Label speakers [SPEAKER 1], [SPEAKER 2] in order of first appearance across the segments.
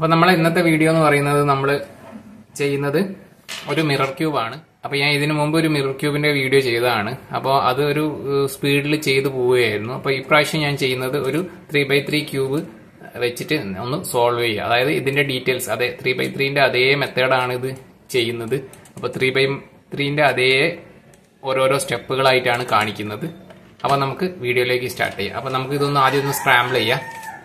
[SPEAKER 1] അപ്പോൾ നമ്മളെ ഇന്നത്തെ വീഡിയോ എന്ന് പറയുന്നത് നമ്മൾ ചെയ്യുന്നത് ഒരു മിറർ ക്യൂബ് ആണ്. അപ്പോൾ ഞാൻ ഇതിനു മുമ്പ് ഒരു മിറർ ക്യൂബിന്റെ വീഡിയോ ചെയ്തതാണ്. അപ്പോൾ അത് ഒരു സ്പീഡിൽ ചെയ്തു പോവുകയായിരുന്നു. അപ്പോൾ ഇപ്രാവശ്യം ഞാൻ ചെയ്യുന്നത് ഒരു 3x3 ക്യൂബ് വെച്ചിട്ട് ഒന്ന് സോൾവ് ചെയ്യുക. അതായത് ഇതിന്റെ ഡീറ്റെയിൽസ് അതെ 3x3ന്റെ അതേ മെത്തേഡാണ് ഇത് ചെയ്യുന്നത്. അപ്പോൾ 3x3ന്റെ അതേ ഓരോരോ സ്റ്റെപ്പുകളായിട്ടാണ് കാണിക്കുന്നത്. അപ്പോൾ നമുക്ക് വീഡിയോയിലേക്ക് സ്റ്റാർട്ട് ചെയ്യാം. അപ്പോൾ നമുക്ക് ഇതൊന്ന് ആദ്യം ഒന്ന് സ്ക്രാമ്പിൾ ചെയ്യാം.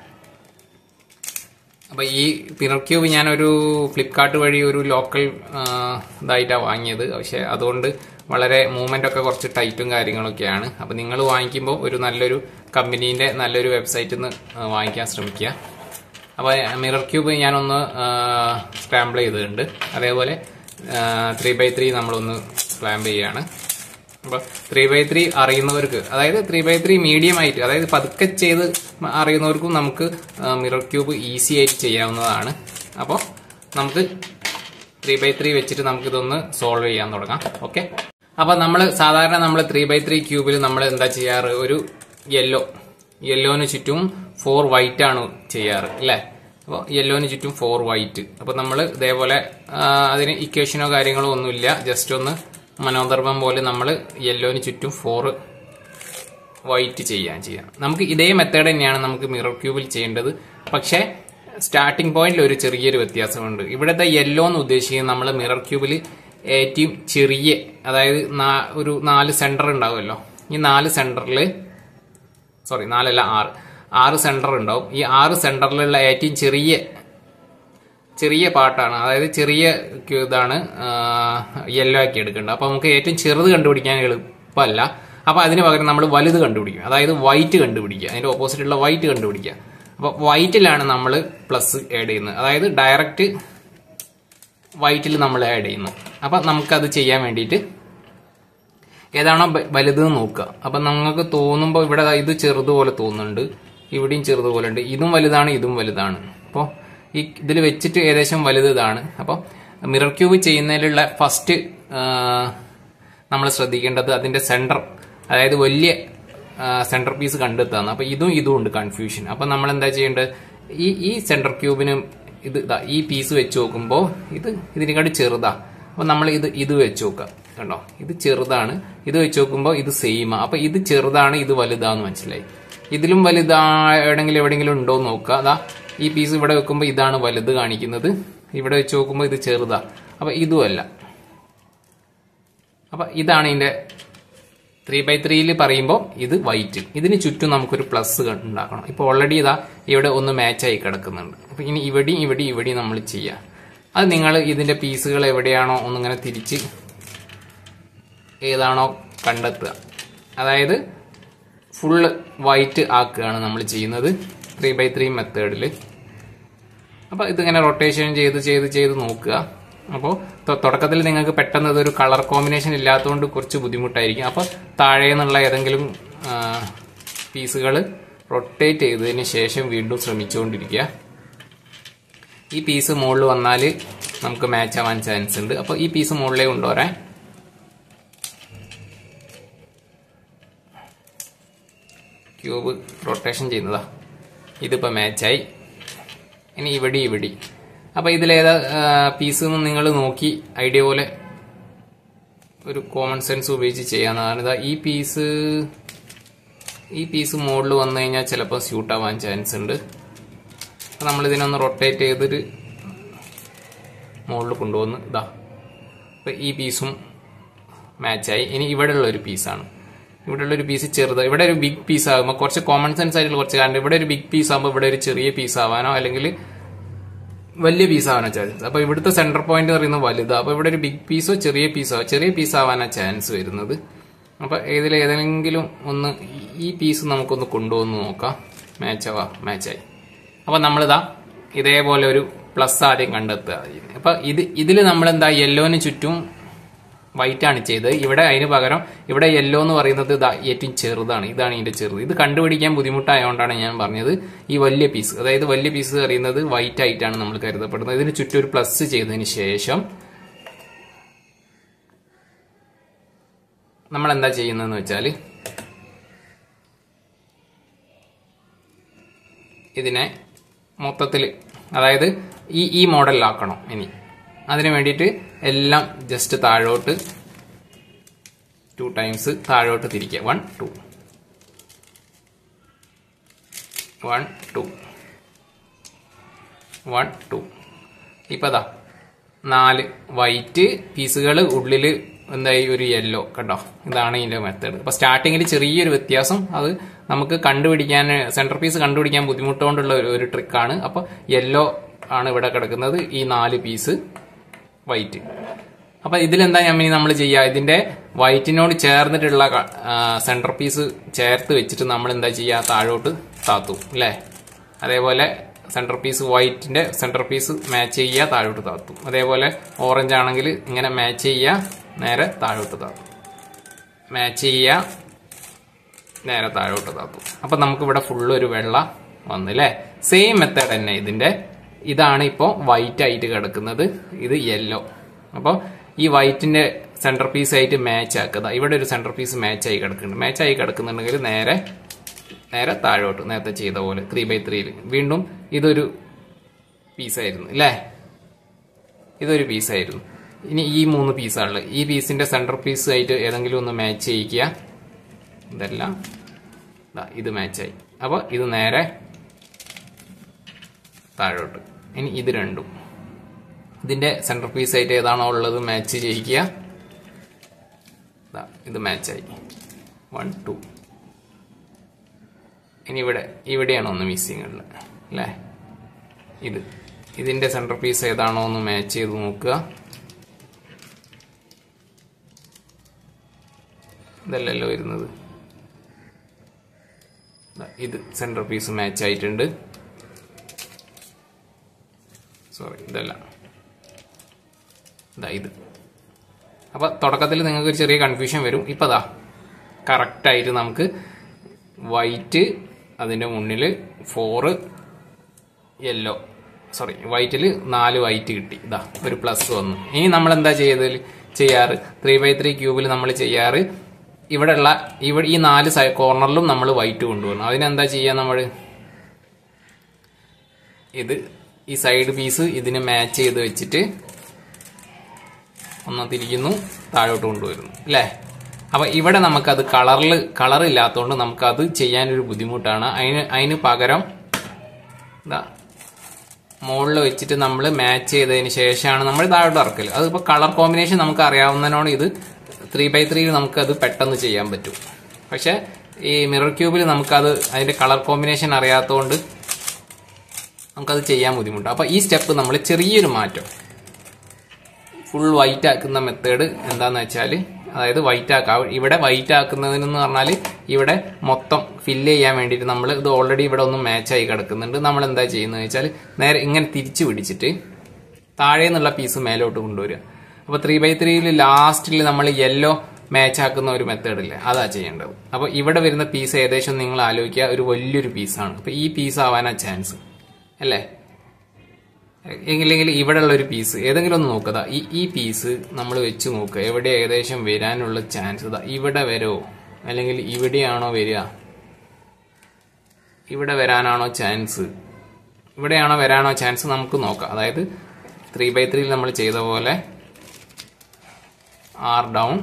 [SPEAKER 1] അപ്പോൾ ഈ മിറർ ക്യൂബ് ഞാനൊരു ഫ്ലിപ്കാർട്ട് വഴി ഒരു ലോക്കൽ ഇതായിട്ടാണ് വാങ്ങിയത്. പക്ഷെ അതുകൊണ്ട് വളരെ മൂവ്മെന്റ് ഒക്കെ കുറച്ച് ടൈറ്റും കാര്യങ്ങളൊക്കെയാണ്. അപ്പോൾ നിങ്ങൾ വാങ്ങിക്കുമ്പോൾ ഒരു നല്ലൊരു കമ്പനീന്റെ നല്ലൊരു വെബ്സൈറ്റിൽ നിന്ന് വാങ്ങിക്കാൻ ശ്രമിക്കുക. അപ്പോൾ മിറർ ക്യൂബ് ഞാനൊന്ന് സ്ക്രാമ്പിൾ ചെയ്തിട്ടുണ്ട്. അതേപോലെ 3x3 നമ്മളൊന്ന് സ്ക്രാമ്പിൾ ചെയ്യാണ്. അപ്പോൾ 3x3 അറിയുന്നവർക്ക്, അതായത് 3x3 മീഡിയം ആയിട്ട്, അതായത് പതുക്കെ ചെയ്ത് അറിയുന്നവർക്കും നമുക്ക് മിറർ ക്യൂബ് ഈസി ആയിട്ട് ചെയ്യാവുന്നതാണ്. അപ്പോൾ നമുക്ക് 3x3 വെച്ചിട്ട് നമുക്കിതൊന്ന് സോൾവ് ചെയ്യാൻ തുടങ്ങാം. ഓക്കെ. അപ്പോൾ സാധാരണ നമ്മൾ 3x3 ക്യൂബിൽ നമ്മൾ എന്താ ചെയ്യാറ്, ഒരു യെല്ലോന് ചുറ്റും 4 വൈറ്റ് ആണ് ചെയ്യാറ് അല്ലേ. അപ്പോൾ യെല്ലോന് ചുറ്റും 4 വൈറ്റ്. അപ്പോൾ നമ്മൾ ഇതേപോലെ അതിന് ഇക്വേഷനോ കാര്യങ്ങളോ ഒന്നുമില്ല, ജസ്റ്റ് ഒന്ന് മനോധർമ്മം പോലെ നമ്മൾ യെല്ലോന് ചുറ്റും 4 വൈറ്റ് ചെയ്യാം. നമുക്ക് ഇതേ മെത്തേഡ് തന്നെയാണ് നമുക്ക് മിറർ ക്യൂബിൽ ചെയ്യേണ്ടത്. പക്ഷേ സ്റ്റാർട്ടിംഗ് പോയിന്റിൽ ഒരു ചെറിയൊരു വ്യത്യാസമുണ്ട്. ഇവിടുത്തെ യെല്ലോ എന്ന് ഉദ്ദേശിക്കുന്നത് നമ്മൾ മിറർ ക്യൂബിൽ ഏറ്റവും ചെറിയ, അതായത് ഒരു 4 സെന്റർ ഉണ്ടാവുമല്ലോ. ഈ 4 സെന്ററിൽ 6 സെന്റർ ഉണ്ടാവും. ഈ 6 സെന്ററിലുള്ള ഏറ്റവും ചെറിയ പാർട്ടാണ്, അതായത് ചെറിയ ഇതാണ് യെല്ലോ ആക്കി എടുക്കേണ്ടത്. അപ്പൊ നമുക്ക് ഏറ്റവും ചെറുത് കണ്ടുപിടിക്കാൻ എളുപ്പമല്ല. അപ്പൊ അതിന് പകരം നമ്മൾ വലുത് കണ്ടുപിടിക്കും, അതായത് വൈറ്റ് കണ്ടുപിടിക്കുക, അതിന്റെ ഓപ്പോസിറ്റുള്ള വൈറ്റ് കണ്ടുപിടിക്കുക. അപ്പൊ വൈറ്റിലാണ് നമ്മൾ പ്ലസ് ആഡ് ചെയ്യുന്നത്, അതായത് ഡയറക്റ്റ് വൈറ്റിൽ നമ്മൾ ആഡ് ചെയ്യുന്നു. അപ്പൊ നമുക്കത് ചെയ്യാൻ വേണ്ടിയിട്ട് ഏതാണോ വലുത് നോക്കുക. അപ്പൊ നിങ്ങൾക്ക് തോന്നുമ്പോൾ ഇവിടെ ഇത് ചെറുതുപോലെ തോന്നുന്നുണ്ട്, ഇവിടെയും ചെറുതുപോലെ ഉണ്ട്, ഇതും വലുതാണ് ഇതും വലുതാണ്. അപ്പോൾ ഇതിൽ വെച്ചിട്ട് ഏകദേശം വലുത് ഇതാണ്. അപ്പോൾ മിറർ ക്യൂബ് ചെയ്യുന്നതിലുള്ള ഫസ്റ്റ് നമ്മൾ ശ്രദ്ധിക്കേണ്ടത് അതിന്റെ സെന്റർ, അതായത് വലിയ സെന്റർ പീസ് കണ്ടെത്താന്ന്. അപ്പൊ ഇതും ഉണ്ട് കൺഫ്യൂഷൻ. അപ്പൊ നമ്മൾ എന്താ ചെയ്യേണ്ടത്, ഈ സെന്റർ ക്യൂബിന് ഈ പീസ് വെച്ച് നോക്കുമ്പോൾ ഇതിനെക്കാട്ടി ചെറുതാ. അപ്പൊ നമ്മൾ ഇത് വെച്ച് നോക്കാം, കണ്ടോ, ഇത് ചെറുതാണ്. ഇത് വെച്ച് നോക്കുമ്പോൾ ഇത് സെയിമാ. അപ്പൊ ഇത് ചെറുതാണ്, ഇത് വലുതാന്ന് മനസ്സിലായി. ഇതിലും എവിടെയെങ്കിലും ഉണ്ടോ എന്ന് നോക്കുക. അതാ ഈ പീസ് ഇവിടെ വെക്കുമ്പോൾ ഇതാണ് വലുത് കാണിക്കുന്നത്, ഇവിടെ വെച്ച് നോക്കുമ്പോൾ ഇത് ചെറുതാ. അപ്പൊ ഇതുമല്ല. അപ്പൊ ഇതാണ് ഇതിന്റെ 3x3 പറയുമ്പോൾ ഇത് വൈറ്റ്. ഇതിന് ചുറ്റും നമുക്കൊരു പ്ലസ് ഉണ്ടാക്കണം. ഇപ്പൊ ഓൾറെഡി ഇവിടെ ഒന്ന് മാച്ചായി കിടക്കുന്നുണ്ട്. അപ്പൊ ഇനി ഇവിടെയും നമ്മൾ ചെയ്യാം. അത് നിങ്ങൾ ഇതിന്റെ പീസുകൾ എവിടെയാണോ ഒന്നിങ്ങനെ തിരിച്ച് ഏതാണോ കണ്ടെത്തുക, അതായത് ഫുള്ള് വൈറ്റ് ആക്കുകയാണ് നമ്മൾ ചെയ്യുന്നത് 3x3 മെത്തേഡിൽ. അപ്പൊ ഇതിങ്ങനെ റൊട്ടേഷൻ ചെയ്ത് നോക്കുക. അപ്പോൾ തുടക്കത്തിൽ നിങ്ങൾക്ക് പെട്ടെന്ന് ഇതൊരു കളർ കോമ്പിനേഷൻ ഇല്ലാത്തതുകൊണ്ട് കുറച്ച് ബുദ്ധിമുട്ടായിരിക്കും. അപ്പോൾ താഴെ നിന്നുള്ള ഏതെങ്കിലും പീസുകൾ റൊട്ടേറ്റ് ചെയ്തതിന് ശേഷം വീണ്ടും ശ്രമിച്ചുകൊണ്ടിരിക്കുക. ഈ പീസ് മുകളിൽ വന്നാൽ നമുക്ക് മാച്ച് ആവാൻ ചാൻസ് ഉണ്ട്. അപ്പോൾ ഈ പീസ് മുകളിലേക്ക് കൊണ്ടുവരാൻ ക്യൂബ് റൊട്ടേഷൻ ചെയ്യുന്നതാ. ഇതിപ്പോൾ മാച്ചായി. ഇനി ഇവിടെ. അപ്പോൾ ഇതിലേതാ പീസ് എന്ന് നിങ്ങൾ നോക്കി ഐഡിയ പോലെ ഒരു കോമൺ സെൻസ് ഉപയോഗിച്ച് ചെയ്യാവുന്നതാണ്. ഈ പീസ് മുകളിൽ വന്നു കഴിഞ്ഞാൽ ചിലപ്പോൾ സ്യൂട്ട് ആവാൻ ചാൻസ് ഉണ്ട്. അപ്പോൾ നമ്മളിതിനൊന്ന് റൊട്ടേറ്റ് ചെയ്തിട്ട് മുകളിൽ കൊണ്ടുവന്ന് അപ്പോൾ ഈ പീസും മാച്ചായി. ഇനി ഇവിടെയുള്ളൊരു പീസാണ്. ഇവിടെയുള്ളൊരു പീസ് ചെറുത്, ഇവിടെ ഒരു ബിഗ് പീസ് ആകുമ്പോൾ കുറച്ച് കോമൺ സെൻസ് ആയിട്ടുള്ള കുറച്ച് കാരണം ഇവിടെ ഒരു ബിഗ് പീസ് ആകുമ്പോൾ ഇവിടെ ഒരു ചെറിയ പീസ് ആവാനോ അല്ലെങ്കിൽ വലിയ പീസ് ആവാനോ ചാൻസ്. അപ്പൊ ഇവിടുത്തെ സെന്റർ പോയിന്റ് പറയുന്നത് വലുതാ. അപ്പൊ ഇവിടെ ഒരു ബിഗ് പീസോ ചെറിയ പീസ് ആവാനാ ചാൻസ് വരുന്നത്. അപ്പൊ ഏതെങ്കിലും ഒന്ന് ഈ പീസ് നമുക്കൊന്ന് കൊണ്ടുവന്ന് നോക്കാം. മാച്ചായി. അപ്പൊ നമ്മളിതാ ഇതേപോലെ ഒരു പ്ലസ് ആദ്യം കണ്ടെത്തുക. അപ്പൊ ഇതിൽ നമ്മളെന്താ യെല്ലോന് ചുറ്റും വൈറ്റ് ആണ് ചെയ്തത്. ഇവിടെ അതിന് പകരം ഇവിടെ യെല്ലോ എന്ന് പറയുന്നത് ഏറ്റവും ചെറുതാണ്. ഇതാണ് ഇതിന്റെ ചെറുത്. ഇത് കണ്ടുപിടിക്കാൻ ബുദ്ധിമുട്ടായതുകൊണ്ടാണ് ഞാൻ പറഞ്ഞത് ഈ വലിയ പീസ്, അതായത് വലിയ പീസ് അറിയുന്നത് വൈറ്റ് ആയിട്ടാണ് നമ്മൾ കരുതപ്പെടുന്നത്. ഇതിന് ചുറ്റും ഒരു പ്ലസ് ചെയ്തതിന് ശേഷം നമ്മൾ എന്താ ചെയ്യുന്നതെന്ന് വെച്ചാൽ ഇതിനെ മൊത്തത്തിൽ അതായത് ഈ മോഡലിലാക്കണം. ഇനി അതിന് വേണ്ടിയിട്ട് എല്ലാം ജസ്റ്റ് താഴോട്ട് 2 ടൈംസ് താഴോട്ട് തിരിക്കുക. 1 2 1 2 1 2. ഇപ്പൊ 4 വൈറ്റ് പീസുകൾ, ഉള്ളില് എന്തായി ഒരു യെല്ലോ. കണ്ടോ, ഇതാണ് ഇതിന്റെ മെത്തേഡ്. അപ്പൊ സ്റ്റാർട്ടിങ്ങിൽ ചെറിയൊരു വ്യത്യാസം, അത് നമുക്ക് കണ്ടുപിടിക്കാൻ, സെന്റർ പീസ് കണ്ടുപിടിക്കാൻ ബുദ്ധിമുട്ടുകൊണ്ടുള്ള ഒരു ട്രിക്കാണ്. അപ്പൊ യെല്ലോ ആണ് ഇവിടെ കിടക്കുന്നത്, ഈ 4 പീസ് വൈറ്റ്. അപ്പൊ ഇതിലെന്താ നമ്മൾ ചെയ്യുക, ഇതിന്റെ വൈറ്റിനോട് ചേർന്നിട്ടുള്ള സെന്റർ പീസ് ചേർത്ത് വെച്ചിട്ട് നമ്മൾ എന്താ ചെയ്യുക, താഴോട്ട് താത്തും അല്ലേ. അതേപോലെ സെന്റർ പീസ് വൈറ്റിന്റെ സെന്റർ പീസ് മാച്ച് ചെയ്യുക, താഴോട്ട് താത്തും. അതേപോലെ ഓറഞ്ച് ആണെങ്കിൽ ഇങ്ങനെ മാച്ച് ചെയ്യുക, നേരെ താഴോട്ട് താത്തും. മാച്ച് ചെയ്യുക, നേരെ താഴോട്ട് താത്തും. അപ്പൊ നമുക്ക് ഇവിടെ ഫുള്ള് ഒരു വെള്ള വന്നു അല്ലേ. സെയിം മെത്തേഡ് തന്നെ ഇതിന്റെ. ഇതാണ് ഇപ്പോൾ വൈറ്റ് ആയിട്ട് കിടക്കുന്നത്, ഇത് യെല്ലോ. അപ്പോൾ ഈ വൈറ്റിന്റെ സെന്റർ പീസ് ആയിട്ട് മാച്ച് ആക്കുക. ഇവിടെ ഒരു സെന്റർ പീസ് മാച്ച് ആയി കിടക്കുന്നുണ്ട്. മാച്ച് ആയി കിടക്കുന്നുണ്ടെങ്കിൽ നേരെ താഴോട്ട് നേരത്തെ ചെയ്ത പോലെ 3x3 വീണ്ടും ഇതൊരു പീസായിരുന്നു അല്ലേ, ഇതൊരു പീസായിരുന്നു. ഇനി ഈ 3 പീസാണുള്ളത്. ഈ പീസിന്റെ സെന്റർ പീസ് ആയിട്ട് ഏതെങ്കിലും ഒന്ന് മാച്ച് ചെയ്യിക്കുക. ഇതെല്ലാം ഇത് മാച്ചായി. അപ്പോൾ ഇത് നേരെ താഴോട്ട്. ഇനി ഇത് രണ്ടും ഇതിന്റെ സെന്റർ പീസ് ആയിട്ട് ഏതാണോ ഉള്ളത് മാച്ച് ചെയ്യിക്കുക. ഇത് മാച്ചായി. 1 2. ഇനി ഇവിടെയാണ് ഒന്ന് മിസ്സിങ് ഉള്ളത് അല്ലേ. ഇതിന്റെ സെന്റർ പീസ് ഏതാണോ ഒന്ന് മാച്ച് ചെയ്ത് നോക്കുക. ഇതല്ലല്ലോ വരുന്നത്. ഇത് സെന്റർ പീസ് മാച്ച് ആയിട്ടുണ്ട്. സോറി, ഇതല്ല, ഇത്. അപ്പൊ തുടക്കത്തിൽ നിങ്ങൾക്ക് ഒരു ചെറിയ കൺഫ്യൂഷൻ വരും. ഇപ്പൊ കറക്റ്റ് ആയിട്ട് നമുക്ക് വൈറ്റ്, അതിന്റെ മുന്നിൽ 4 യെല്ലോ, സോറി വൈറ്റിൽ 4 വൈറ്റ് കിട്ടി. ഒരു പ്ലസ് വന്നു. ഇനി നമ്മൾ എന്താ ചെയ്യാറ് 3x3 ക്യൂബിൽ നമ്മൾ ചെയ്യാറ്, ഈ 4 കോർണറിലും നമ്മൾ വൈറ്റ് കൊണ്ടുവരണം. അതിനെന്താ ചെയ്യാ, നമ്മൾ ഈ സൈഡ് പീസ് ഇതിന് മാച്ച് ചെയ്ത് വെച്ചിട്ട് ഒന്ന് തിരിക്കുന്നു, താഴോട്ട് കൊണ്ടുവരുന്നു അല്ലേ. അപ്പൊ ഇവിടെ നമുക്കത് കളർ ഇല്ലാത്തതുകൊണ്ട് നമുക്കത് ചെയ്യാനൊരു ബുദ്ധിമുട്ടാണ്. അതിന് പകരം മുകളിൽ വെച്ചിട്ട് നമ്മൾ മാച്ച് ചെയ്തതിന് ശേഷമാണ് നമ്മൾ താഴോട്ട് ഇറക്കല്. അതിപ്പോ കളർ കോമ്പിനേഷൻ നമുക്ക് അറിയാവുന്നതിനോട് ഇത് 3x3 നമുക്കത് പെട്ടെന്ന് ചെയ്യാൻ പറ്റും. പക്ഷെ ഈ മിറർ ക്യൂബിൽ നമുക്കത് അതിന്റെ കളർ കോമ്പിനേഷൻ അറിയാത്തതുകൊണ്ട് നമുക്കത് ചെയ്യാൻ ബുദ്ധിമുട്ടാണ്. അപ്പൊ ഈ സ്റ്റെപ്പ് നമ്മൾ ചെറിയൊരു മാറ്റം, ഫുൾ വൈറ്റ് ആക്കുന്ന മെത്തേഡ് എന്താന്ന് വെച്ചാൽ, അതായത് വൈറ്റ് ആക്കാം. ഇവിടെ വൈറ്റ് ആക്കുന്നതിനെന്ന് പറഞ്ഞാൽ ഇവിടെ മൊത്തം ഫില്ല് ചെയ്യാൻ വേണ്ടിയിട്ട് നമ്മൾ ഇത് ഓൾറെഡി ഇവിടെ ഒന്നും മാച്ചായി കിടക്കുന്നുണ്ട്. നമ്മൾ എന്താ ചെയ്യുന്നത് വെച്ചാൽ നേരെ ഇങ്ങനെ തിരിച്ചു പിടിച്ചിട്ട് താഴെ നിന്നുള്ള പീസ് മേലോട്ട് കൊണ്ടുവരിക. അപ്പൊ 3x3 ലാസ്റ്റിൽ നമ്മൾ യെല്ലോ മാച്ച് ആക്കുന്ന ഒരു മെത്തേഡ് ഇല്ലേ, അതാ ചെയ്യേണ്ടത്. അപ്പൊ ഇവിടെ വരുന്ന പീസ് ഏകദേശം നിങ്ങൾ ആലോചിക്കുക ഒരു വലിയൊരു പീസാണ്. അപ്പൊ ഈ പീസ് ആവാനാ ചാൻസ് അല്ലേ. ഇല്ലെങ്കിൽ ഇവിടെ ഉള്ള ഒരു പീസ് ഏതെങ്കിലും ഒന്ന് നോക്കുക. ഈ പീസ് നമ്മൾ വെച്ച് നോക്കുക, എവിടെ ഏകദേശം വരാനുള്ള ചാൻസ്. ഇവിടെ വരുമോ, അല്ലെങ്കിൽ ഇവിടെയാണോ വരിക, ഇവിടെ വരാനാണോ ചാൻസ്, ഇവിടെയാണോ വരാനോ ചാൻസ് നമുക്ക് നോക്കാം. അതായത് 3x3 നമ്മൾ ചെയ്ത പോലെ R ഡൗൺ,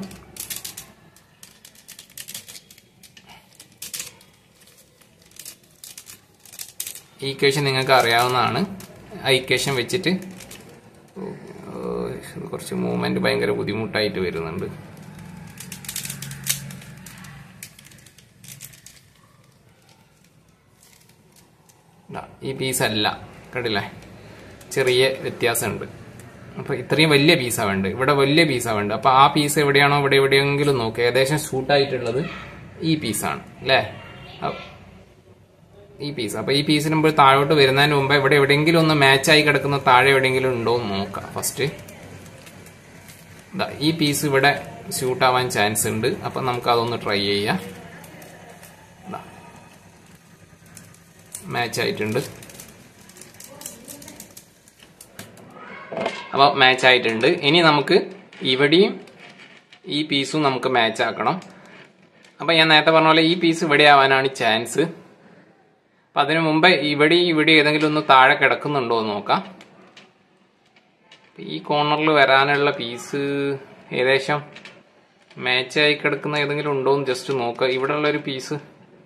[SPEAKER 1] ഈ ഇക്വേഷൻ നിങ്ങൾക്ക് അറിയാവുന്നതാണ്. ആ ഇക്വേഷൻ വെച്ചിട്ട് കുറച്ച് മൂവ്മെന്റ് ഭയങ്കര ബുദ്ധിമുട്ടായിട്ട് വരുന്നുണ്ട്. ഈ പീസ് അല്ല, കണ്ടില്ലേ, ചെറിയ വ്യത്യാസമുണ്ട്. അപ്പൊ ഇത്രയും വലിയ പീസാ വേണ്ടത്, ഇവിടെ വലിയ പീസാ വേണ്ടത്. അപ്പൊ ആ പീസ് എവിടെയാണോ ഇവിടെ എവിടെയെങ്കിലും നോക്കുക, ഏകദേശം ഷൂട്ടായിട്ടുള്ളത് ഈ പീസാണ് അല്ലേ, ഈ പീസ്. അപ്പൊ ഈ പീസിന് മുമ്പ് താഴോട്ട് വരുന്നതിന് മുമ്പ് ഇവിടെ എവിടെയെങ്കിലും ഒന്ന് മാച്ചായി കിടക്കുന്ന താഴെ എവിടെയെങ്കിലും ഉണ്ടോ എന്ന് നോക്കാം. ഫസ്റ്റ് ഈ പീസ് ഇവിടെ ഷൂട്ട് ആവാൻ ചാൻസ് ഉണ്ട്. അപ്പൊ നമുക്ക് അതൊന്ന് ട്രൈ ചെയ്യാം. മാച്ച് ആയിട്ടുണ്ട്. അപ്പൊ മാച്ച് ആയിട്ടുണ്ട്. ഇനി നമുക്ക് ഇവിടെയും ഈ പീസും നമുക്ക് മാച്ച് ആക്കണം. അപ്പൊ ഞാൻ നേരത്തെ പറഞ്ഞ പോലെ ഈ പീസ് ഇവിടെ ആവാനാണ് ചാൻസ്. അപ്പം അതിനു മുമ്പ് ഇവിടെ ഏതെങ്കിലും ഒന്ന് താഴെ കിടക്കുന്നുണ്ടോ എന്ന് നോക്കാം. ഈ കോർണറിൽ വരാനുള്ള പീസ് ഏകദേശം മാച്ചായി കിടക്കുന്ന ഏതെങ്കിലും ഉണ്ടോ എന്ന് ജസ്റ്റ് നോക്കുക. ഇവിടെ ഉള്ളൊരു പീസ്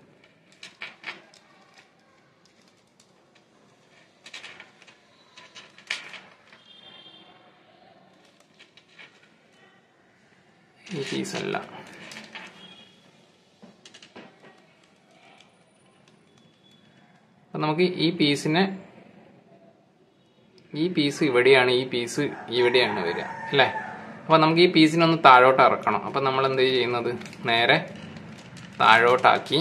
[SPEAKER 1] ഈ പീസല്ല. അപ്പം നമുക്ക് ഈ പീസ് ഇവിടെയാണ്, ഈ പീസ് ഇവിടെയാണ് വരിക അല്ലേ. അപ്പം നമുക്ക് ഈ പീസിനൊന്ന് താഴോട്ട് ഇറക്കണം. അപ്പം നമ്മൾ എന്ത് ചെയ്യുന്നത്, നേരെ താഴോട്ടാക്കി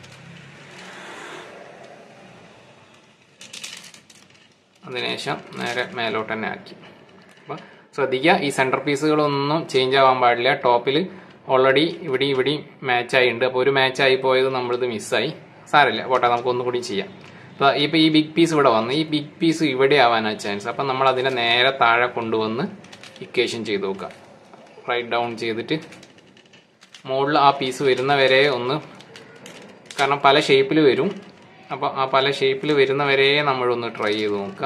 [SPEAKER 1] അതിനുശേഷം നേരെ മേലോട്ട് തന്നെ ആക്കി. അപ്പം ശ്രദ്ധിക്കുക, ഈ സെൻറ്റർ പീസുകളൊന്നും ചേഞ്ച് ആവാൻ പാടില്ല. ടോപ്പിൽ ഓൾറെഡി ഇവിടെയും മാച്ചായിട്ടുണ്ട്. അപ്പോൾ ഒരു മാച്ചായി പോയത് നമ്മളിത് മിസ്സായി. സാരമില്ല, പോട്ടെ, നമുക്ക് ഒന്നും കൂടി ചെയ്യാം. അപ്പോൾ ഇപ്പോൾ ഈ ബിഗ് പീസ് ഇവിടെ വന്നു, ഈ ബിഗ് പീസ് ഇവിടെ ആവാനാണ് ചാൻസ്. അപ്പം നമ്മൾ അതിനെ നേരെ താഴെ കൊണ്ടുവന്ന് ഇക്വേഷൻ ചെയ്ത് നോക്കുക. റൈറ്റ് ഡൗൺ ചെയ്തിട്ട് മുകളിൽ ആ പീസ് വരുന്നവരെ ഒന്ന്, കാരണം പല ഷേപ്പിൽ വരും. അപ്പോൾ ആ പല ഷേപ്പിൽ വരുന്നവരെ നമ്മളൊന്ന് ട്രൈ ചെയ്ത് നോക്കുക.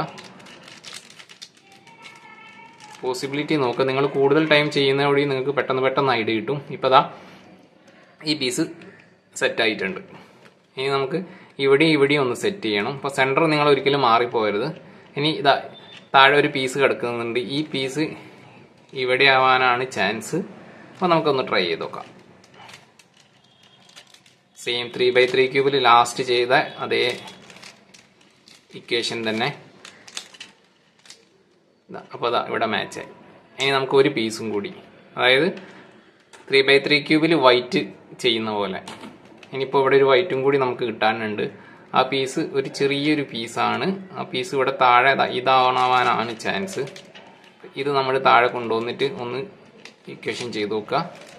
[SPEAKER 1] പോസിബിലിറ്റി നോക്കുക. നിങ്ങൾ കൂടുതൽ ടൈം ചെയ്യുന്ന വഴി നിങ്ങൾക്ക് പെട്ടെന്ന് ഐഡിയ കിട്ടും. ഇപ്പോൾ ദാ ഈ പീസ് സെറ്റായിട്ടുണ്ട്. ഇനി നമുക്ക് ഇവിടെയും ഒന്ന് സെറ്റ് ചെയ്യണം. അപ്പോൾ സെൻറ്റർ നിങ്ങൾ ഒരിക്കലും മാറിപ്പോകരുത്. ഇനി ഇതാ താഴെ ഒരു പീസ് കിടക്കുന്നുണ്ട്, ഈ പീസ് ഇവിടെ ആവാനാണ് ചാൻസ്. അപ്പോൾ നമുക്കൊന്ന് ട്രൈ ചെയ്ത് നോക്കാം. സെയിം 3x3 ക്യൂബിൽ ലാസ്റ്റ് ചെയ്ത അതേ ഇക്വേഷൻ തന്നെ. അപ്പോൾ അതാ ഇവിടെ മാച്ചായി. ഇനി നമുക്ക് ഒരു പീസും കൂടി, അതായത് 3x3 ക്യൂബിൽ വൈറ്റ് ചെയ്യുന്ന പോലെ. ഇനിയിപ്പോൾ ഇവിടെ ഒരു വൈറ്റും കൂടി നമുക്ക് കിട്ടാനുണ്ട്. ആ പീസ് ഒരു ചെറിയൊരു പീസാണ്. ആ പീസ് ഇവിടെ താഴെ ഇതാവാനാണ് ചാൻസ്. ഇത് നമ്മൾ താഴെ കൊണ്ടുവന്നിട്ട് ഒന്ന് ഇക്വേഷൻ ചെയ്ത് നോക്കുക.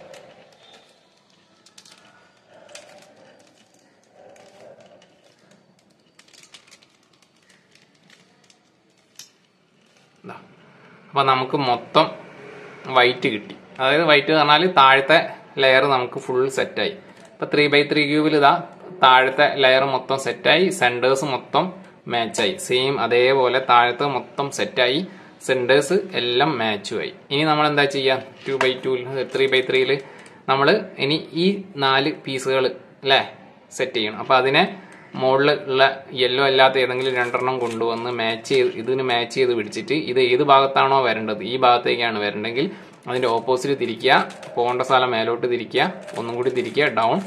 [SPEAKER 1] അപ്പോൾ നമുക്ക് മൊത്തം വൈറ്റ് കിട്ടി. അതായത് വൈറ്റ് എന്ന് പറഞ്ഞാൽ താഴത്തെ ലെയർ നമുക്ക് ഫുൾ സെറ്റായി. ഇപ്പോൾ 3x3 ക്യൂബിൽ ഇതാ താഴത്തെ ലെയർ മൊത്തം സെറ്റായി, സെൻറ്റേഴ്സ് മൊത്തം മാച്ചായി. സെയിം അതേപോലെ താഴത്തെ മൊത്തം സെറ്റായി, സെൻറ്റേഴ്സ് എല്ലാം മാച്ചുമായി. ഇനി നമ്മൾ എന്താ ചെയ്യുക, 2x2 3x3 നമ്മൾ ഇനി ഈ 4 പീസുകൾ അല്ലേ സെറ്റ് ചെയ്യണം. അപ്പോൾ അതിനെ മുകളിൽ ഉള്ള യെല്ലോ അല്ലാത്ത ഏതെങ്കിലും 2 കൊണ്ടുവന്ന് ഇതിന് മാച്ച് ചെയ്ത് പിടിച്ചിട്ട് ഇത് ഏത് ഭാഗത്താണോ വരേണ്ടത് ഈ ഭാഗത്തേക്കാണ് വരേണ്ടെങ്കിൽ അതിൻ്റെ ഓപ്പോസിറ്റ് തിരിക്കുക, പോകേണ്ട സ്ഥലം മേലോട്ട് തിരിക്കുക, ഒന്നും കൂടി തിരിക്കുക, ഡൗൺ.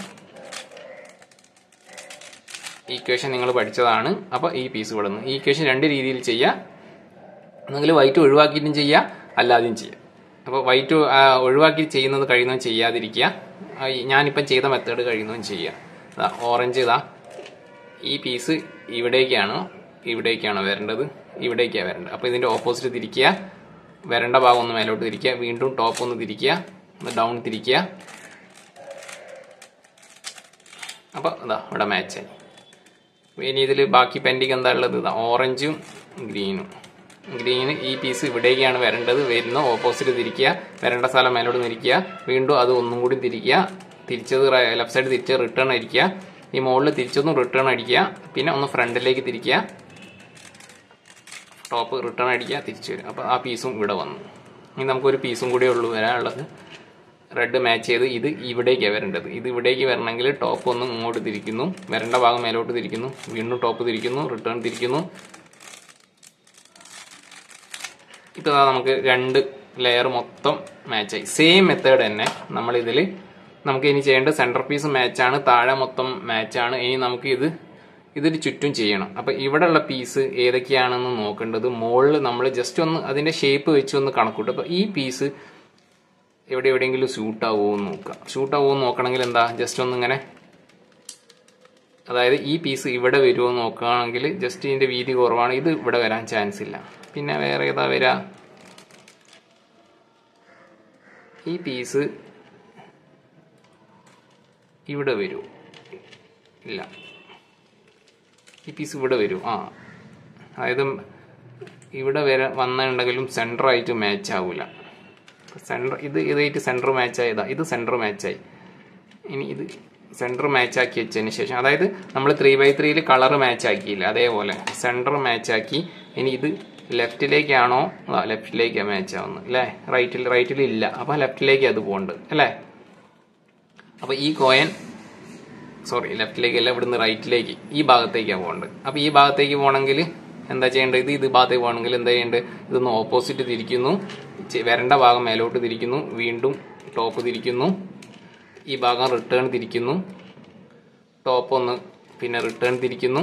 [SPEAKER 1] ഈക്വേഷൻ നിങ്ങൾ പഠിച്ചതാണ്. അപ്പോൾ ഈ പീസ് വിടുന്നു. ഈ ഈക്വേഷൻ 2 രീതിയിൽ ചെയ്യുക. ഒന്നെങ്കിൽ വൈറ്റ് ഒഴിവാക്കിയിട്ടും ചെയ്യുക, അല്ലാതെയും ചെയ്യുക. അപ്പോൾ വൈറ്റ് ഒഴിവാക്കി ചെയ്യുന്നത് കഴിയുന്നതും ചെയ്യാതിരിക്കുക. ഞാനിപ്പം ചെയ്ത മെത്തേഡ് കഴിയുന്നതും ചെയ്യുക. ഓറഞ്ച് ഈ പീസ് ഇവിടേക്കാണ് വരേണ്ടത്, ഇവിടേക്കാണ് വരേണ്ടത്. അപ്പോൾ ഇതിൻ്റെ ഓപ്പോസിറ്റ് തിരിക്കുക, വരേണ്ട ഭാഗം ഒന്ന് മേലോട്ട് തിരിക്കുക, വീണ്ടും ടോപ്പ് ഒന്ന് തിരിക്കുക, ഒന്ന് ഡൗൺ തിരിക്കുക. അപ്പോൾ ഇവിടെ മാച്ചായി. ഇനി ഇതിൽ ബാക്കി പെൻഡിങ് എന്താ ഉള്ളത്, ഓറഞ്ചും ഗ്രീന് ഈ പീസ് ഇവിടേക്കാണ് വരേണ്ടത്. വരുന്ന ഓപ്പോസിറ്റ് തിരിക്കുക, വരേണ്ട സ്ഥലം മേലോട്ട് തിരിക്കുക, വീണ്ടും അത് ഒന്നും കൂടി തിരിക്കുക, തിരിച്ചത് ലെഫ്റ്റ് സൈഡ് തിരിച്ച് റിട്ടേൺ അടിക്കുക, ഈ മുകളിൽ തിരിച്ചൊന്നും റിട്ടേൺ അടിക്കുക, പിന്നെ ഒന്ന് ഫ്രണ്ടിലേക്ക് തിരിക്കുക, ടോപ്പ് റിട്ടേൺ അടിക്കുക, തിരിച്ചു വരും. അപ്പോൾ ആ പീസും ഇവിടെ വന്നു. ഇനി നമുക്കൊരു പീസും കൂടിയേ ഉള്ളൂ വരാനുള്ളത്. റെഡ് മാച്ച് ചെയ്ത് ഇത് ഇവിടേക്കാണ് വരേണ്ടത്. ഇത് ഇവിടേക്ക് വരണമെങ്കിൽ ടോപ്പ് ഒന്ന് ഇങ്ങോട്ട് തിരിക്കുന്നു, വരേണ്ട ഭാഗം മേലോട്ട് തിരിക്കുന്നു, വീണ്ടും ടോപ്പ് തിരിക്കുന്നു, റിട്ടേൺ തിരിക്കുന്നു. ഇപ്പോൾ നമുക്ക് 2 ലെയർ മൊത്തം മാച്ചായി. സെയിം മെത്തേഡ് തന്നെ നമ്മളിതിൽ നമുക്ക് ഇനി ചെയ്യേണ്ടത് സെൻറ്റർ പീസ് മാച്ചാണ്, താഴെ മൊത്തം മാച്ചാണ്. ഇനി നമുക്ക് ഇതിന് ചുറ്റും ചെയ്യണം. അപ്പം ഇവിടെയുള്ള പീസ് ഏതൊക്കെയാണെന്ന് നോക്കേണ്ടത് മുകളിൽ നമ്മൾ ജസ്റ്റ് ഒന്ന് അതിൻ്റെ ഷേപ്പ് വെച്ച് ഒന്ന് കണക്കൂട്ടും. അപ്പോൾ ഈ പീസ് എവിടെയെങ്കിലും ഷൂട്ടാവുമോ എന്ന് നോക്കുക. ഷൂട്ടാവുമോ എന്ന് നോക്കണമെങ്കിൽ എന്താ, ജസ്റ്റ് ഒന്നിങ്ങനെ, അതായത് ഈ പീസ് ഇവിടെ വരുമോ എന്ന് നോക്കുകയാണെങ്കിൽ ജസ്റ്റ് ഇതിൻ്റെ വീതി കുറവാണ്, ഇത് ഇവിടെ വരാൻ ചാൻസ് ഇല്ല. പിന്നെ വേറെ ഏതാ വരിക, ഈ പീസ് ഇവിടെ വരൂ, ഇല്ല, ഈ പീസ് ഇവിടെ വരും. അതായത് ഇവിടെ വന്നിട്ടുണ്ടെങ്കിലും സെൻറ്ററായിട്ട് മാച്ച് ആവില്ല. സെൻറ്റർ ഇതായിട്ട് സെൻറ്റർ മാച്ച് ആയതാ, ഇത് സെൻറ്റർ മാച്ചായി. ഇനി സെൻറ്റർ മാച്ച് ആക്കി വെച്ചതിന് ശേഷം, അതായത് നമ്മൾ 3x3 കളർ മാച്ച് ആക്കിയില്ല, അതേപോലെ സെൻറ്റർ മാച്ച് ആക്കി. ഇനി ഇത് ലെഫ്റ്റിലേക്കാണോ? ലെഫ്റ്റിലേക്കാണ് മാച്ച് ആവുന്നത് അല്ലേ? റൈറ്റിൽ ഇല്ല, അപ്പോൾ ലെഫ്റ്റിലേക്ക് അത് പോകുന്നുണ്ട് അല്ലേ? അപ്പോൾ ഈ കോയിൻ ലെഫ്റ്റിലേക്കല്ല, ഇവിടുന്ന് റൈറ്റിലേക്ക് ഈ ഭാഗത്തേക്കാണ് പോകേണ്ടത്. അപ്പോൾ ഈ ഭാഗത്തേക്ക് പോകണമെങ്കിൽ എന്താ ചെയ്യേണ്ടത്? ഇത് ഭാഗത്തേക്ക് പോകണമെങ്കിൽ എന്താ ചെയ്യേണ്ടത്? ഇതൊന്ന് ഓപ്പോസിറ്റ് തിരിക്കുന്നു, വരേണ്ട ഭാഗം മേലോട്ട് തിരിക്കുന്നു, വീണ്ടും ടോപ്പ് തിരിക്കുന്നു, ഈ ഭാഗം റിട്ടേൺ തിരിക്കുന്നു, ടോപ്പ് ഒന്ന് പിന്നെ റിട്ടേൺ തിരിക്കുന്നു,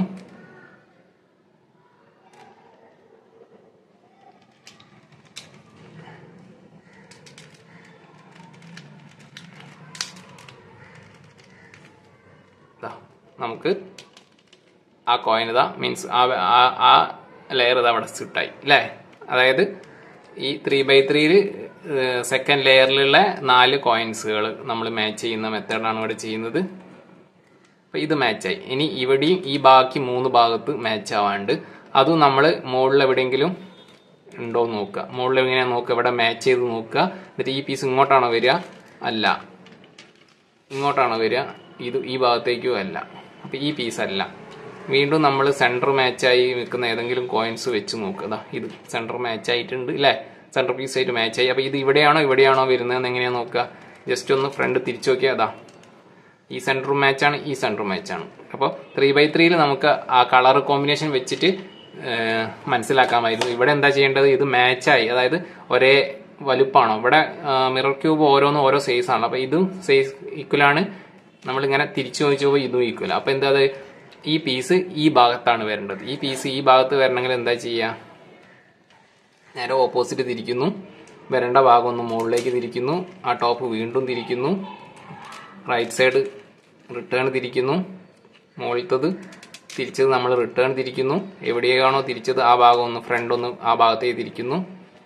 [SPEAKER 1] നമുക്ക് ആ കോയിൻ മീൻസ് ആ ലെയർ അവിടെ സ്വിട്ടായി അല്ലേ? അതായത് ഈ 3x3 സെക്കൻഡ് ലെയറിലുള്ള 4 കോയിൻസുകൾ നമ്മൾ മാച്ച് ചെയ്യുന്ന മെത്തേഡാണ് ഇവിടെ ചെയ്യുന്നത്. അപ്പോൾ ഇത് മാച്ചായി. ഇനി ഇവിടെയും ഈ ബാക്കി 3 ഭാഗത്ത് മാച്ച് ആവാണ്ട് അതും നമ്മൾ മുകളിൽ എവിടെയെങ്കിലും ഉണ്ടോ എന്ന് നോക്കുക. മുകളിൽ എങ്ങനെയാണ് നോക്കുക? ഇവിടെ മാച്ച് ചെയ്ത് നോക്കുക. എന്നിട്ട് ഈ പീസ് ഇങ്ങോട്ടാണോ വരിക? അല്ല. ഇങ്ങോട്ടാണോ വരിക? ഇത് ഈ ഭാഗത്തേക്കും അല്ല. അപ്പോൾ ഈ പീസ് അല്ല. വീണ്ടും നമ്മൾ സെൻറ്റർ മാച്ചായി നിൽക്കുന്ന ഏതെങ്കിലും കോയിൻസ് വെച്ച് നോക്കുക. ഇത് സെൻറ്റർ മാച്ച് ആയിട്ടുണ്ട് അല്ലേ? സെൻറ്റർ പീസ് ആയിട്ട് മാച്ചായി. അപ്പോൾ ഇത് ഇവിടെയാണോ വരുന്നതെന്ന് എങ്ങനെയാണ് നോക്കുക? ജസ്റ്റ് ഒന്ന് ഫ്രണ്ട് തിരിച്ചു നോക്കിയാൽ ഈ സെൻറ്റർ മാച്ചാണ്, ഈ സെൻറ്റർ മാച്ചാണ്. അപ്പോൾ 3x3 നമുക്ക് ആ കളർ കോമ്പിനേഷൻ വെച്ചിട്ട് മനസ്സിലാക്കാമായിരുന്നു. ഇവിടെ എന്താ ചെയ്യേണ്ടത്? ഇത് മാച്ചായി, അതായത് ഒരേ വലുപ്പമാണോ? ഇവിടെ മിറർ ക്യൂബ് ഓരോന്നും ഓരോ സൈസ് ആണ്. അപ്പോൾ ഇതും സൈസ് ഈക്വലാണ്. നമ്മളിങ്ങനെ തിരിച്ചു നോക്കിച്ചപ്പോൾ ഇതും ഈക്വൽ. അപ്പോൾ എന്താ, ഈ പീസ് ഈ ഭാഗത്താണ് വരേണ്ടത്. ഈ പീസ് ഈ ഭാഗത്ത് വരണമെങ്കിൽ എന്താ ചെയ്യുക? നേരെ ഓപ്പോസിറ്റ് തിരിക്കുന്നു, വരേണ്ട ഭാഗം ഒന്ന് മുകളിലേക്ക് തിരിക്കുന്നു, ആ ടോപ്പ് വീണ്ടും തിരിക്കുന്നു, റൈറ്റ് സൈഡ് റിട്ടേൺ തിരിക്കുന്നു, മുകളിലത്തത് തിരിച്ചത് നമ്മൾ റിട്ടേൺ തിരിക്കുന്നു, എവിടെയാണോ തിരിച്ചത് ആ ഭാഗം ഒന്ന് ഫ്രണ്ട് ഒന്ന് ആ ഭാഗത്തേക്ക് തിരിക്കുന്നു,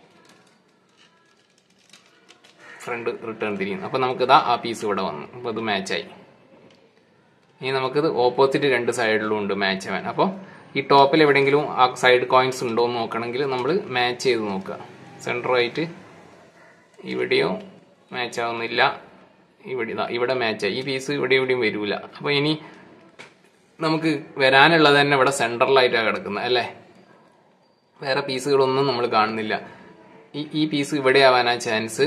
[SPEAKER 1] ഫ്രണ്ട് റിട്ടേൺ തിരിക്കുന്നു. അപ്പോൾ നമുക്കിതാ ആ പീസ് ഇവിടെ വന്നു. അപ്പോൾ ഇത് മാച്ചായി. ഇനി നമുക്കിത് ഓപ്പോസിറ്റ് 2 സൈഡിലും ഉണ്ട് മാച്ച് ആവാൻ. അപ്പോൾ ഈ ടോപ്പിൽ എവിടെയെങ്കിലും ആ സൈഡ് കോയിൻസ് ഉണ്ടോ എന്ന് നോക്കണമെങ്കിൽ നമ്മൾ മാച്ച് ചെയ്ത് നോക്കുക. സെൻറ്ററായിട്ട് ഇവിടെയോ മാച്ച് ആവുന്നില്ല, ഇവിടെ മാച്ചായി. ഈ പീസ് ഇവിടെയും വരില്ല. അപ്പോൾ ഇനി നമുക്ക് വരാനുള്ളത് തന്നെ ഇവിടെ സെൻറ്ററിലായിട്ടാണ് കിടക്കുന്നത് അല്ലേ? വേറെ പീസുകളൊന്നും നമ്മൾ കാണുന്നില്ല. ഈ പീസ് ഇവിടെ ആവാനാ ചാൻസ്,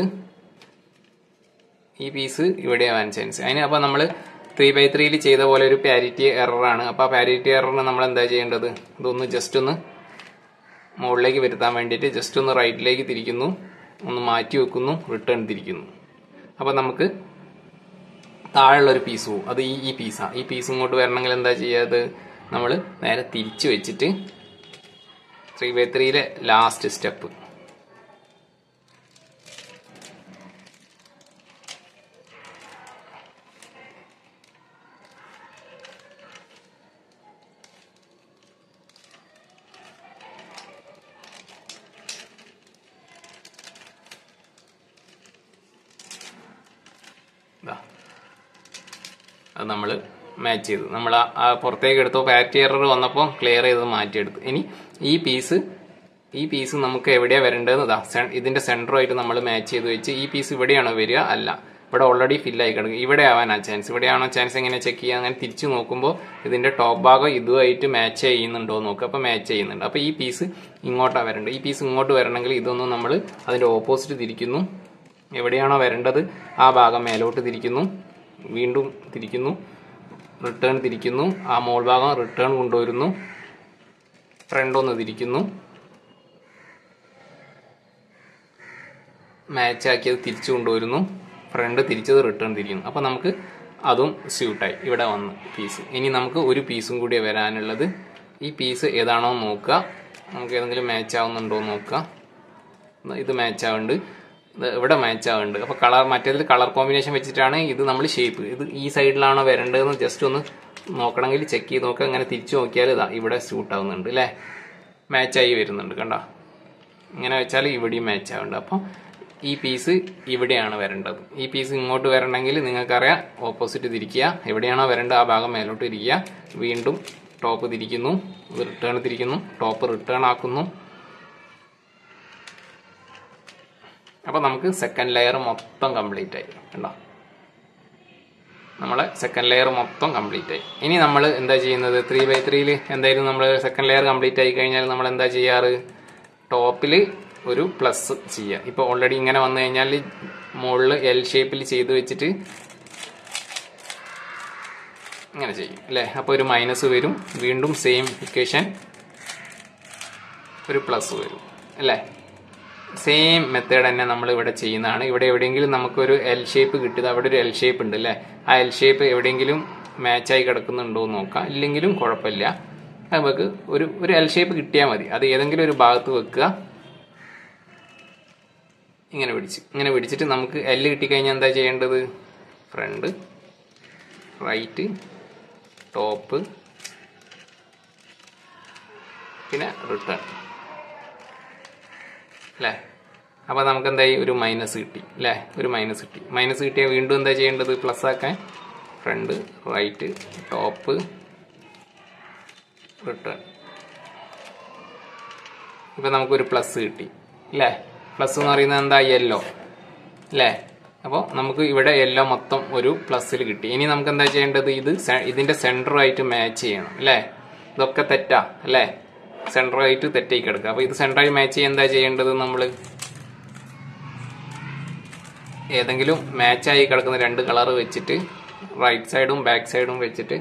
[SPEAKER 1] ഈ പീസ് ഇവിടെ ആവാൻ ചാൻസ്. അപ്പോൾ നമ്മൾ 3x3 ചെയ്ത പോലെ ഒരു പാരിറ്റി എററാണ്. അപ്പോൾ ആ പാരിറ്റി എററിന് നമ്മൾ എന്താ ചെയ്യേണ്ടത്? ഇതൊന്ന് ജസ്റ്റ് ഒന്ന് മുകളിലേക്ക് വരുത്താൻ വേണ്ടിയിട്ട് ജസ്റ്റ് ഒന്ന് റൈറ്റിലേക്ക് തിരിക്കുന്നു, ഒന്ന് മാറ്റി വെക്കുന്നു, റിട്ടേൺ തിരിക്കുന്നു. അപ്പോൾ നമുക്ക് താഴെയുള്ളൊരു പീസ് പോവും. അത് ഈ പീസാണ്. ഈ പീസ് ഇങ്ങോട്ട് വരണമെങ്കിൽ എന്താ ചെയ്യാത്? നമ്മൾ നേരെ തിരിച്ചു വെച്ചിട്ട് 3x3 ലാസ്റ്റ് സ്റ്റെപ്പ് അത് നമ്മൾ മാച്ച് ചെയ്തു. നമ്മൾ ആ പുറത്തേക്ക് എടുത്തോ പാറ്റി എറർ വന്നപ്പോൾ ക്ലിയർ ചെയ്ത് മാറ്റിയെടുത്തു. ഇനി ഈ പീസ് നമുക്ക് എവിടെയാണ് വരേണ്ടതെന്ന് ഇതിന്റെ സെൻറ്ററുമായിട്ട് നമ്മൾ മാച്ച് ചെയ്ത് വെച്ച് ഈ പീസ് ഇവിടെയാണോ വരിക? അല്ല, ഇവിടെ ഓൾറെഡി ഫില്ലായി കിടക്കും. ഇവിടെ ആവാനാ ചാൻസ്. ഇവിടെയാണോ ചാൻസ്? എങ്ങനെ ചെക്ക് ചെയ്യുക? അങ്ങനെ തിരിച്ചു നോക്കുമ്പോൾ ഇതിന്റെ ടോപ്പ് ഭാഗം ഇതുമായിട്ട് മാച്ച് ചെയ്യുന്നുണ്ടോ നോക്കുക. അപ്പോൾ മാച്ച് ചെയ്യുന്നുണ്ട്. അപ്പോൾ ഈ പീസ് ഇങ്ങോട്ടാണ് വരേണ്ടത്. ഈ പീസ് ഇങ്ങോട്ട് വരണമെങ്കിൽ ഇതൊന്നും നമ്മൾ അതിന്റെ ഓപ്പോസിറ്റ് തിരിക്കുന്നു. എവിടെയാണോ വരേണ്ടത് ആ ഭാഗം മേലോട്ട് തിരിക്കുന്നു, വീണ്ടും തിരിക്കുന്നു, റിട്ടേൺ തിരിക്കുന്നു, ആ മോൾ ഭാഗം റിട്ടേൺ കൊണ്ടുവരുന്നു, ഫ്രണ്ട് ഒന്ന് തിരിക്കുന്നു, മാച്ച് ആക്കിയത് തിരിച്ചു കൊണ്ടുവരുന്നു, ഫ്രണ്ട് തിരിച്ചത് റിട്ടേൺ തിരിക്കുന്നു. അപ്പോൾ നമുക്ക് അതും സ്യൂട്ടായി ഇവിടെ വന്നു പീസ്. ഇനി നമുക്ക് ഒരു പീസും കൂടി വരാനുള്ളത്. ഈ പീസ് ഏതാണോ നോക്കുക, നമുക്ക് ഏതെങ്കിലും മാച്ച് ആവുന്നുണ്ടോ നോക്കുക. ഇത് മാച്ച് ആവുന്നുണ്ട്, ഇവിടെ മാച്ച് ആവുന്നുണ്ട്. അപ്പോൾ മറ്റേതിൽ കളർ കോമ്പിനേഷൻ വെച്ചിട്ടാണ് ഇത് നമ്മൾ ഷേപ്പ്. ഇത് ഈ സൈഡിലാണോ വരേണ്ടതെന്ന് ജസ്റ്റ് ഒന്ന് നോക്കണമെങ്കിൽ ചെക്ക് ചെയ്ത് നോക്കുക. അങ്ങനെ തിരിച്ചു നോക്കിയാൽ ഇവിടെ സ്യൂട്ട് ആവുന്നുണ്ട് അല്ലേ? മാച്ചായി വരുന്നുണ്ട്. കണ്ടോ? ഇങ്ങനെ വെച്ചാൽ ഇവിടെയും മാച്ച് ആവുന്നുണ്ട്. അപ്പോൾ ഈ പീസ് ഇവിടെയാണ് വരേണ്ടത്. ഈ പീസ് ഇങ്ങോട്ട് വരണമെങ്കിൽ നിങ്ങൾക്കറിയാം ഓപ്പോസിറ്റ് തിരിക്കുക. എവിടെയാണോ വരേണ്ടത് ആ ഭാഗം മേലോട്ട് തിരിക്കുക. വീണ്ടും ടോപ്പ് തിരിക്കുന്നു, റിട്ടേൺ തിരിക്കുന്നു, ടോപ്പ് റിട്ടേൺ ആക്കുന്നു. അപ്പോൾ നമുക്ക് സെക്കൻഡ് ലെയർ മൊത്തം കംപ്ലീറ്റ് ആയി. കണ്ടോ? നമ്മളെ സെക്കൻഡ് ലെയർ മൊത്തം കംപ്ലീറ്റ് ആയി. ഇനി നമ്മൾ എന്താ ചെയ്യുന്നത്, 3x3 എന്തായാലും നമ്മൾ സെക്കൻഡ് ലെയർ കംപ്ലീറ്റ് ആയി കഴിഞ്ഞാൽ നമ്മൾ എന്താ ചെയ്യാറ്, ടോപ്പിൽ ഒരു പ്ലസ് ചെയ്യുക. ഇപ്പോൾ ഓൾറെഡി ഇങ്ങനെ വന്നു കഴിഞ്ഞാൽ മുകളിൽ എൽ ഷേപ്പിൽ ചെയ്ത് വെച്ചിട്ട് ഇങ്ങനെ ചെയ്യും അല്ലേ. അപ്പോൾ ഒരു മൈനസ് വരും, വീണ്ടും സെയിം ഇക്വേഷൻ ഒരു പ്ലസ് വരും അല്ലേ. സെയിം മെത്തേഡ് തന്നെ നമ്മൾ ഇവിടെ ചെയ്യുന്നതാണ്. ഇവിടെ എവിടെയെങ്കിലും നമുക്കൊരു എൽ ഷേപ്പ് കിട്ടിയത്, അവിടെ ഒരു എൽ ഷേപ്പ് ഉണ്ട് അല്ലേ, ആ എൽ ഷേപ്പ് എവിടെയെങ്കിലും മാച്ചായി കിടക്കുന്നുണ്ടോ എന്ന് നോക്കാം. ഇല്ലെങ്കിലും കുഴപ്പമില്ല, നമുക്ക് ഒരു എൽ ഷേപ്പ് കിട്ടിയാൽ മതി. അത് ഏതെങ്കിലും ഒരു ഭാഗത്ത് വെക്കുക, ഇങ്ങനെ പിടിച്ചിട്ട് നമുക്ക് എൽ കിട്ടിക്കഴിഞ്ഞാൽ എന്താ ചെയ്യേണ്ടത്, ഫ്രണ്ട്, റൈറ്റ്, ടോപ്പ്, പിന്നെ റിട്ടേൺ അല്ലേ. അപ്പോൾ നമുക്ക് എന്തായി, ഒരു മൈനസ് കിട്ടി അല്ലേ, ഒരു മൈനസ് കിട്ടി. മൈനസ് കിട്ടിയാൽ വീണ്ടും എന്താ ചെയ്യേണ്ടത്, പ്ലസ് ആക്കാൻ, ഫ്രണ്ട്, റൈറ്റ്, ടോപ്പ്, റിട്ടേൺ. ഇപ്പം നമുക്കൊരു പ്ലസ് കിട്ടി അല്ലേ. പ്ലസ് എന്ന് പറയുന്നത് എന്താ, യെല്ലോ അല്ലേ. അപ്പോൾ നമുക്ക് ഇവിടെ യെല്ലോ മൊത്തം ഒരു പ്ലസ്സിൽ കിട്ടി. ഇനി നമുക്ക് എന്താ ചെയ്യേണ്ടത്, ഇതിന്റെ സെന്ററുമായിട്ട് മാച്ച് ചെയ്യണം അല്ലേ. ഇതൊക്കെ തെറ്റാ അല്ലേ, സെന്ററുമായിട്ട് തെറ്റായി കിടക്കുക. അപ്പോൾ ഇത് സെന്ററായി മാച്ച് ചെയ്യാൻ എന്താ ചെയ്യേണ്ടത്, നമ്മൾ ഏതെങ്കിലും മാച്ചായി കിടക്കുന്ന രണ്ട് കളർ വെച്ചിട്ട് റൈറ്റ് സൈഡും ബാക്ക് സൈഡും വെച്ചിട്ട്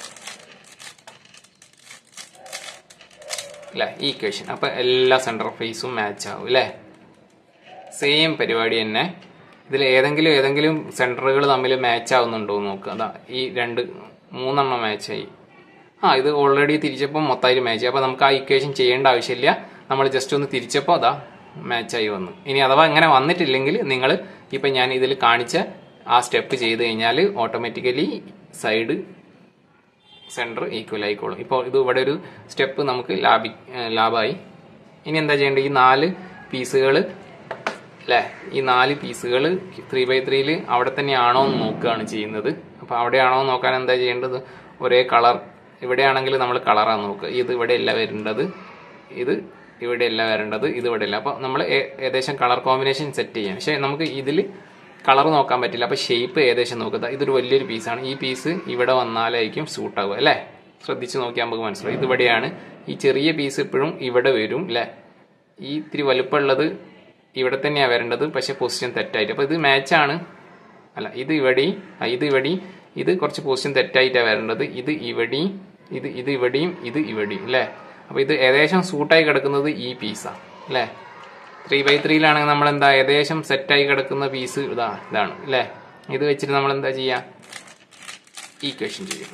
[SPEAKER 1] അല്ലേ ഈ ഇക്വേഷൻ. അപ്പോൾ എല്ലാ സെന്റർ ഫേസും മാച്ച് ആവും അല്ലേ. സെയിം പരിപാടി തന്നെ. ഇതിൽ ഏതെങ്കിലും സെന്ററുകൾ തമ്മിൽ മാച്ച് ആവുന്നുണ്ടോ എന്ന് നോക്കുക. അതാ ഈ മൂന്നെണ്ണം മാച്ചായി. ഇത് ഓൾറെഡി തിരിച്ചപ്പോൾ മൊത്തമായിട്ട് മാച്ച്. അപ്പോൾ നമുക്ക് ആ ഇക്വേഷൻ ചെയ്യേണ്ട ആവശ്യമില്ല, നമ്മൾ ജസ്റ്റ് ഒന്ന് തിരിച്ചപ്പോൾ അതാ മാച്ചായി വന്നു. ഇനി അഥവാ അങ്ങനെ വന്നിട്ടില്ലെങ്കിൽ നിങ്ങൾ ഇപ്പം ഞാൻ ഇതിൽ കാണിച്ച ആ സ്റ്റെപ്പ് ചെയ്ത് കഴിഞ്ഞാൽ ഓട്ടോമാറ്റിക്കലി സൈഡ് സെന്റർ ഈക്വൽ ആയിക്കോളും. ഇപ്പോൾ ഇത് ഇവിടെ ഒരു സ്റ്റെപ്പ് നമുക്ക് ലാഭമായി. ഇനി എന്താ ചെയ്യേണ്ടത്, ഈ 4 പീസുകൾ അല്ലേ, ഈ 4 പീസുകൾ 3x3 അവിടെ തന്നെയാണോ എന്ന് നോക്കുകയാണ് ചെയ്യുന്നത്. അപ്പോൾ അവിടെയാണോ എന്ന് നോക്കാൻ എന്താ ചെയ്യേണ്ടത്, ഒരേ കളർ, ഇവിടെയാണെങ്കിൽ നമ്മൾ കളറാണ് നോക്കുക. ഇത് ഇവിടെയല്ല വരേണ്ടത്, ഇത് ഇവിടെയല്ല വരേണ്ടത്, ഇത് ഇവിടെയല്ല. അപ്പോൾ നമ്മൾ ഏകദേശം കളർ കോമ്പിനേഷൻ സെറ്റ് ചെയ്യാം. പക്ഷേ നമുക്ക് ഇതിൽ കളർ നോക്കാൻ പറ്റില്ല. അപ്പോൾ ഷേപ്പ് ഏകദേശം നോക്കുക. ഇതൊരു വലിയൊരു പീസാണ്, ഈ പീസ് ഇവിടെ വന്നാലായിരിക്കും സൂട്ടാവുക അല്ലേ. ശ്രദ്ധിച്ച് നോക്കിയാൽ നമുക്ക് മനസ്സിലാവും. ഇതിവിടെയാണ്, ഈ ചെറിയ പീസ് എപ്പോഴും ഇവിടെ വരും അല്ലേ. ഈ ഇത്തിരി വലുപ്പമുള്ളത് ഇവിടെ തന്നെയാണ് വരേണ്ടത്, പക്ഷെ പൊസിഷൻ തെറ്റായിട്ട്. അപ്പോൾ ഇത് മാച്ചാണ് അല്ല, ഇത് ഇവിടെയും ഇത് കുറച്ച് പൊസിഷൻ തെറ്റായിട്ടാണ് വരേണ്ടത്. ഇത് ഇവിടെയും ഇത് ഇവിടെയും അല്ലേ. അപ്പോൾ ഇത് ഏകദേശം സൂട്ടായി കിടക്കുന്നത് ഈ പീസാണ് അല്ലേ. 3x3 നമ്മൾ എന്താ ഏകദേശം സെറ്റായി കിടക്കുന്ന പീസ് ഇതാണ് അല്ലേ. ഇത് വെച്ചിട്ട് നമ്മൾ എന്താ ചെയ്യുക, ഈക്വേഷൻ ചെയ്യും.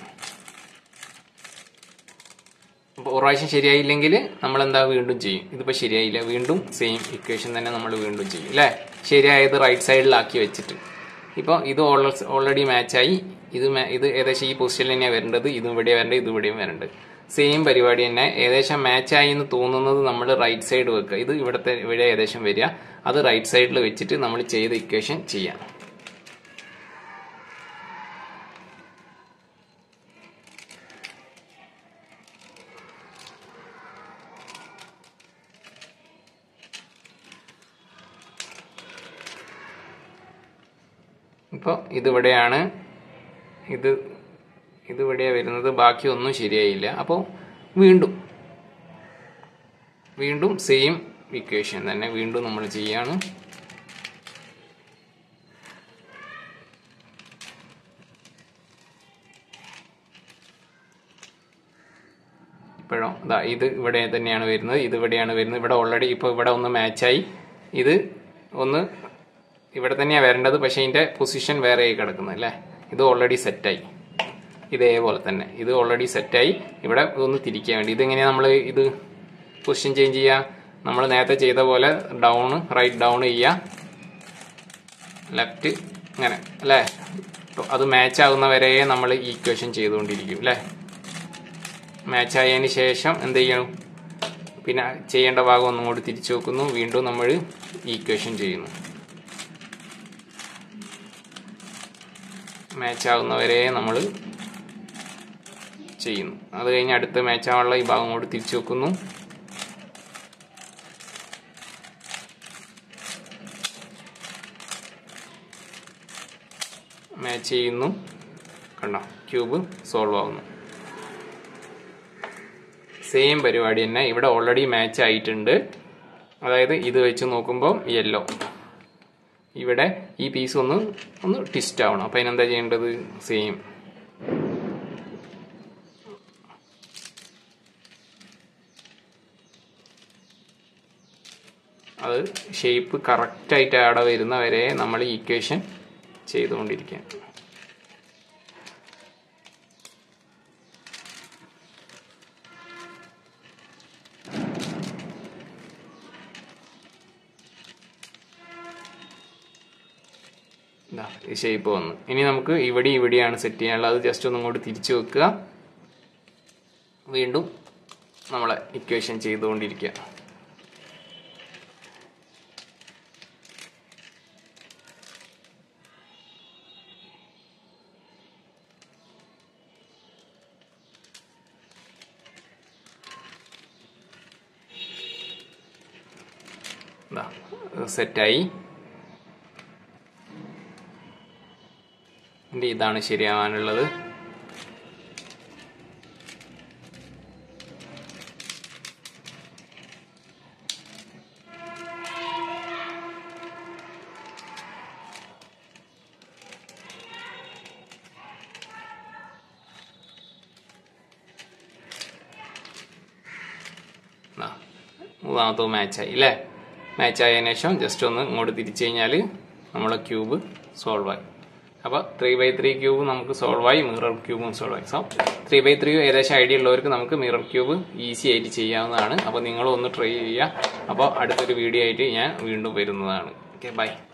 [SPEAKER 1] അപ്പോൾ ഒരു പ്രാവശ്യം ശരിയായില്ലെങ്കിൽ നമ്മൾ എന്താ വീണ്ടും ചെയ്യും. ഇതിപ്പോൾ ശരിയായില്ല, വീണ്ടും സെയിം ഇക്വേഷൻ തന്നെ നമ്മൾ വീണ്ടും ചെയ്യും അല്ലേ. ശരിയായത് റൈറ്റ് സൈഡിലാക്കി വെച്ചിട്ട്. ഇപ്പോൾ ഇത് ഓൾറെഡി മാച്ചായി. ഇത് ഏകദേശം ഈ പൊസിഷനിൽ തന്നെയാണ് വരേണ്ടത്. ഇതും ഇവിടെയാണ് വരേണ്ടത്, ഇതും ഇവിടെയും വരേണ്ടത്. സെയിം പരിപാടി തന്നെ. ഏകദേശം മാച്ചായി എന്ന് തോന്നുന്നത് നമ്മൾ റൈറ്റ് സൈഡ് വെക്കുക. ഇത് ഇവിടെ ഏകദേശം വരിക, അത് റൈറ്റ് സൈഡിൽ വെച്ചിട്ട് നമ്മൾ ചെയ്ത ഇക്വേഷൻ ചെയ്യാം. ഇപ്പോൾ ഇതിവിടെയാണ്, ഇതിവിടെയാണ് വരുന്നത്, ബാക്കി ഒന്നും ശരിയായില്ല. അപ്പോൾ വീണ്ടും സെയിം ഇക്വേഷൻ തന്നെ വീണ്ടും നമ്മൾ ചെയ്യാണ്. ഇപ്പോഴോ ഇത് ഇവിടെ തന്നെയാണ് വരുന്നത്, ഇതിവിടെയാണ് വരുന്നത്. ഇവിടെ ഓൾറെഡി ഇപ്പോൾ ഇവിടെ ഒന്ന് മാച്ചായി. ഇത് ഒന്ന് ഇവിടെ തന്നെയാണ് വരേണ്ടത്, പക്ഷെ ഇതിന്റെ പൊസിഷൻ വേറെ ആയി കിടക്കുന്നത് അല്ലേ. ഇത് ഓൾറെഡി സെറ്റായി, ഇതേപോലെ തന്നെ ഇത് ഓൾറെഡി സെറ്റായി. ഇവിടെ ഒന്ന് തിരിക്കാൻ വേണ്ടി ഇതെങ്ങനെയാണ് നമ്മൾ ഇത് പൊസിഷൻ ചേഞ്ച് ചെയ്യുക, നമ്മൾ നേരത്തെ ചെയ്ത പോലെ റൈറ്റ് ഡൗൺ ചെയ്യുക, ലെഫ്റ്റ് ഇങ്ങനെ അല്ലേ. അത് മാച്ച് ആകുന്ന വരെ നമ്മൾ ഈക്വേഷൻ ചെയ്തുകൊണ്ടിരിക്കും അല്ലേ. മാച്ച് ആയതിന് ശേഷം എന്ത് ചെയ്യണം, പിന്നെ ചെയ്യേണ്ട ഭാഗം ഒന്നും കൂടി തിരിച്ചു വെക്കുന്നു, വീണ്ടും നമ്മൾ ഈക്വേഷൻ ചെയ്യുന്നു. മാച്ച് ആകുന്നവരെ നമ്മൾ ചെയ്യുന്നു. അത് കഴിഞ്ഞ് അടുത്ത മാച്ച് ആവാനുള്ള ഈ ഭാഗം കൂടി തിരിച്ചു വെക്കുന്നു. മാച്ച് ചെയ്യുന്നു, കണ്ടോ, ക്യൂബ് സോൾവ് ആവുന്നു. സെയിം പരിപാടി തന്നെ ഇവിടെ ഓൾറെഡി മാച്ച് ആയിട്ടുണ്ട്. അതായത് ഇത് വെച്ച് നോക്കുമ്പോൾ യെല്ലോ, ഇവിടെ ഈ പീസ് ഒന്ന് ട്വിസ്റ്റ് ആവണം. അപ്പം അതിനെന്താ ചെയ്യേണ്ടത്? സെയിം അത് ഷേപ്പ് കറക്റ്റായിട്ട് അവിടെ വരുന്ന വരെ നമ്മൾ ഈക്വേഷൻ ചെയ്തുകൊണ്ടിരിക്കുക. ഈ ഷേപ്പ് വന്നു. ഇനി നമുക്ക് ഇവിടെയാണ് സെറ്റ് ചെയ്യാനുള്ളത്. അത് ജസ്റ്റ് ഒന്നും ഇങ്ങോട്ട് തിരിച്ചു വെക്കുക. വീണ്ടും നമ്മളെ ഇക്വേഷൻ ചെയ്തുകൊണ്ടിരിക്കുക. സെറ്റായി. ഇതാണ് ശരിയാവാനുള്ളത്. മൂന്നാമത്തെ മാച്ചായി അല്ലേ? മാച്ചായതിനു ശേഷം ജസ്റ്റ് ഒന്ന് ഇങ്ങോട്ട് തിരിച്ചു കഴിഞ്ഞാൽ നമ്മളെ ക്യൂബ് സോൾവ് ആയി. അപ്പോൾ 3x3 ക്യൂബ് നമുക്ക് സോൾവ് ആയി, മിറർ ക്യൂബും സോൾവ് ആയി. സോ 3x3 ഏകദേശം ഐഡിയ ഉള്ളവർക്ക് നമുക്ക് മിറർ ക്യൂബ് ഈസി ആയിട്ട് ചെയ്യാവുന്നതാണ്. അപ്പോൾ നിങ്ങളും ഒന്ന് ട്രൈ ചെയ്യുക. അപ്പോൾ അടുത്തൊരു വീഡിയോ ആയിട്ട് ഞാൻ വീണ്ടും വരുന്നതാണ്. Okay, by.